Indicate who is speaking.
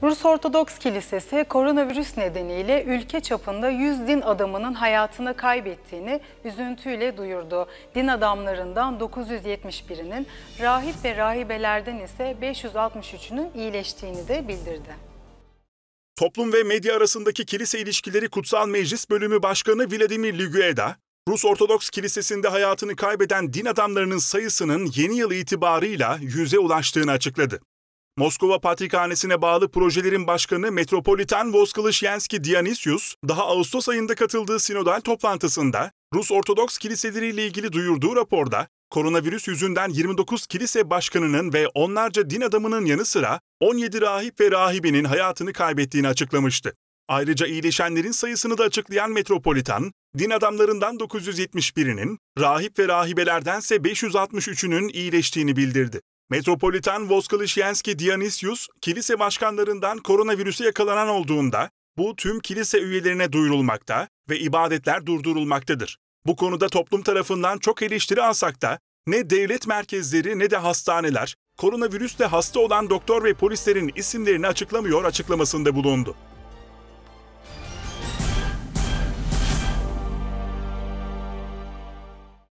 Speaker 1: Rus Ortodoks Kilisesi koronavirüs nedeniyle ülke çapında 100 din adamının hayatını kaybettiğini üzüntüyle duyurdu. Din adamlarından 971'inin, rahip ve rahibelerden ise 563'ünün iyileştiğini de bildirdi.
Speaker 2: Toplum ve medya arasındaki kilise ilişkileri Kutsal Meclis Bölümü Başkanı Vladimir Ligueda, Rus Ortodoks Kilisesi'nde hayatını kaybeden din adamlarının sayısının yeni yıl itibarıyla 100'e ulaştığını açıkladı. Moskova Patrikhanesi'ne bağlı projelerin başkanı Metropolitan Voskilishyenski Dionysius, daha Ağustos ayında katıldığı sinodal toplantısında Rus Ortodoks kiliseleriyle ilgili duyurduğu raporda, koronavirüs yüzünden 29 kilise başkanının ve onlarca din adamının yanı sıra 17 rahip ve rahibinin hayatını kaybettiğini açıklamıştı. Ayrıca iyileşenlerin sayısını da açıklayan Metropolitan, din adamlarından 971'inin, rahip ve rahibelerdense 563'ünün iyileştiğini bildirdi. Metropolitan Voskilishyenski Dionysius, kilise başkanlarından koronavirüse yakalanan olduğunda, bu tüm kilise üyelerine duyurulmakta ve ibadetler durdurulmaktadır. Bu konuda toplum tarafından çok eleştiri alsak da, ne devlet merkezleri ne de hastaneler, koronavirüsle hasta olan doktor ve polislerin isimlerini açıklamıyor açıklamasında bulundu.